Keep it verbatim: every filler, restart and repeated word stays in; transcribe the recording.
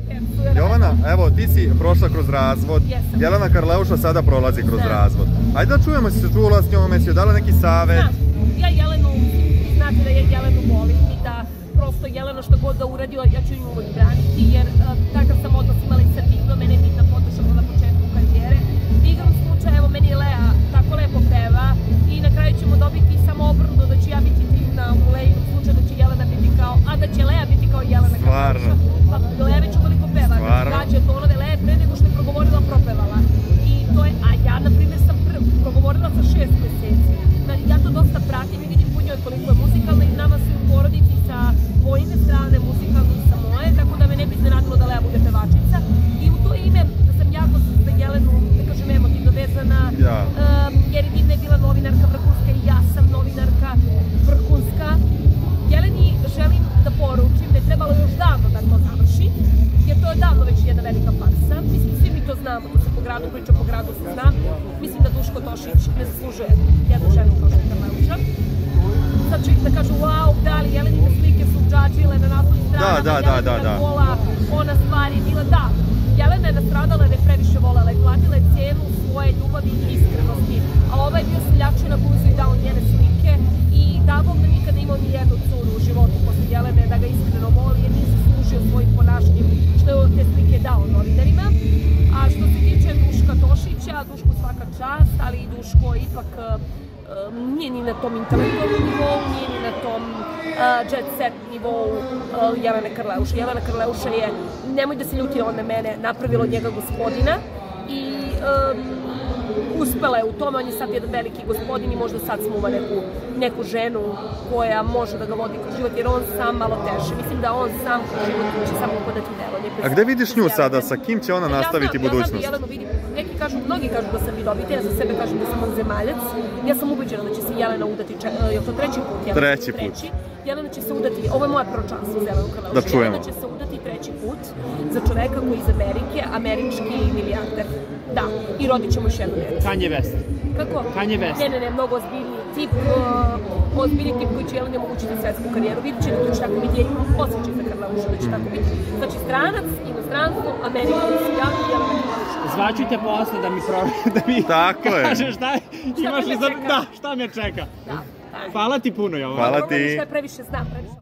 Jovana, evo, ti si prošla kroz razvod, Jelena Karleuša sada prolazi kroz razvod. Ajde da čujemo, si se čula s njome, si joj dala neki savjet? Znam, ja Jelenu, znate da ja Jelenu volim i da prosto Jelena što god da uradi, ja ću nju uvijek braniti, jer takav sam odnos imala i sa Divno, mene je bitna podrška na početku karijere. Igrom slučaja, evo, meni Lea tako lepo peva i na kraju ćemo dobiti samo obrnuto da ću ja biti Divna u Lejinom slučaju, da će Jelena biti kao, a da će Lea biti kao Jelena Karleuša. Pa Lea već ukoliko peva, gađa tonove Lea pre nego što je progovorila, propevala. I to je, a ja, na primjer, sam progovorila sa šest meseci. Ja to dosta pratim i vidim po njoj koliko je muzikalna i nama su u porodici sa vojne strane muzikalne i sa moje, tako da me ne bi iznenadilo da Lea bude pevačica. I u to ime sam jako za Jelenu, da kažem, emotivno vezana, jer je Divna je bila novinarka vrhunska i ja sam novinarka vrhunska. Jeleni želim da poručim da je trebalo još davno da to završi, jer to je davno već jedna velika farsa. Mislim, svi mi to znamo, to se po gradu priča, po gradu se zna. Mislim da Duško Tošić ne zaslužuje jednu ženu kao što je Karleuša. Sad ću ih da kažu, wow, da li Jelenine slike su džadžile na naslovnim stranama, Jelenina gola, ona stvari je bila, da. Jelena je nastradala jer je previše volela i platila je cenu svoje ljubavi i iskrenosti. A ovaj je bio seljačio na buzu i dao njene slike i da Bog da nikada imao ni jednu curu u životu posle Jelene da ga iskreno voli jer nije zaslužio svojim ponašanjem što je te slike dao novinarima. A što se tiče Duška Tošića, Dušku svaka čast, ali i Duško ipak nije ni na tom intelektualnom nivou, nije ni na tom jet set nivou Jelene Karleuše. Jelena Karleuša je, nemoj da se ljuti on na mene, napravila od njega gospodina i uspela je u tome, on je sad jedan veliki gospodin i možda sad smuva neku ženu koja može da ga vodi kroz život, jer on sam malo teže. Mislim da on sam kroz život će samo upadati delo. A gde vidiš nju sada? Sa kim će ona nastaviti budućnost? Ja znam da Jelenu vidim, neki kažu, mnogi kažu da sam vidovita, ja za sebe kažem da sam vanzemaljac. Ja sam ubeđena da će se Jelena udati, je li to treći put? Treći put. Jelena će se udati, ovo je moja proročanstvo za Jelenu Karleušu. Da čujemo. Jelena će se udati treći put za čoveka koji je iz Amerike, američki milijarder. Da, i rodit ćemo još jednu djecu. Kanye West. Kako? Kanye West. Ne, ne, ne, mnogo ozbiljniji tip, ozbiljniji tip koji će Jeleni omogućiti svetsku karijeru. Vidit će da će tako biti, osjećaj za Karleušu da će tako biti. Znači, stranac, inostranstvo, Amerika, ja i Jelena Karleuša. Zvaću te posle da mi kažeš šta imaš li za... Da, šta me čeka. Hvala ti puno, Jovana. Hvala ti. Što je previše znam, previše.